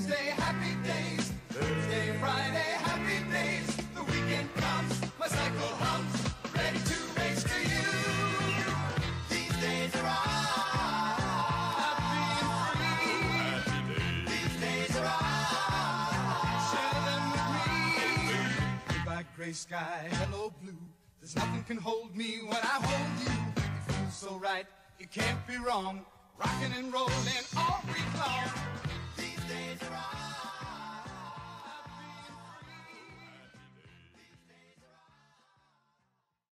Wednesday, happy days. Thursday, Friday, happy days. The weekend comes, my cycle hums, ready to race to you. These days are all happy and free. These days are all share them with me. Goodbye, gray sky, hello blue. There's nothing can hold me when I hold you. You feel so right, you can't be wrong. Rockin' and rollin' all week long. These days are all